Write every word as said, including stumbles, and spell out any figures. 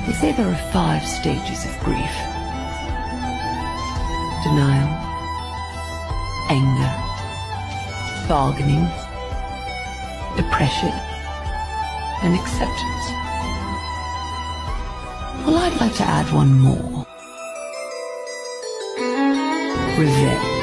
They say there are five stages of grief: denial, anger, bargaining, depression, and acceptance. Well, I'd like to add one more: revenge.